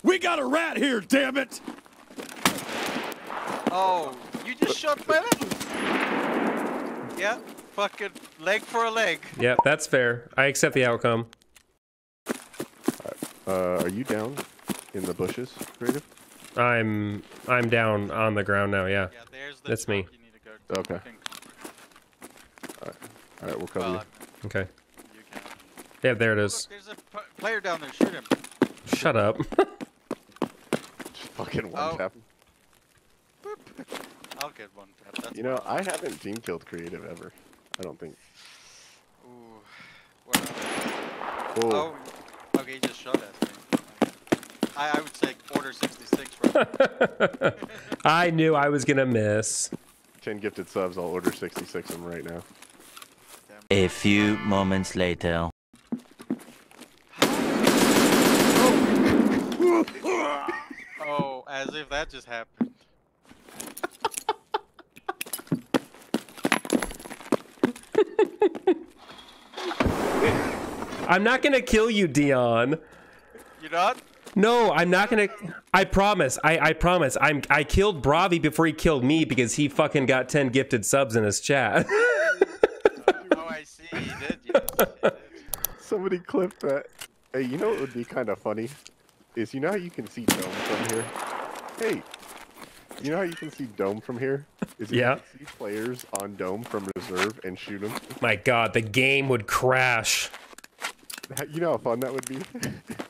We got a rat here, damn it! Oh, you just shot Bennett? Yeah, fucking leg for a leg. Yeah, that's fair. I accept the outcome. Are you down in the bushes, Creative? I'm down on the ground now, yeah. Yeah, there's the That's me. truck you need to go to. Okay. Alright, we'll cover you. Okay. You can. Yeah, there it Oh, is. look, there's a player down there. Shoot him. Shut up. Just fucking one tap. I'll get one tap. That's You know, I haven't team killed Creative ever. I don't think. Ooh. Well, Oh. oh, okay, he just shot at me. I would say order 66 right. I knew I was gonna miss. 10 gifted subs, I'll order 66 of them right now. A few moments later. Oh, as if that just happened. I'm not gonna kill you, Dion. You not? No, I'm not gonna. I promise. I promise. I killed Bravi before he killed me because he fucking got 10 gifted subs in his chat. Oh, I see. He did. Yes, he did. Somebody clipped that. Hey, you know what would be kind of funny? Is you know how you can see Dome from here? Hey, you know how you can see Dome from here? Is you Yeah. can see players on Dome from reserve and shoot them. My God, the game would crash. You know how fun that would be?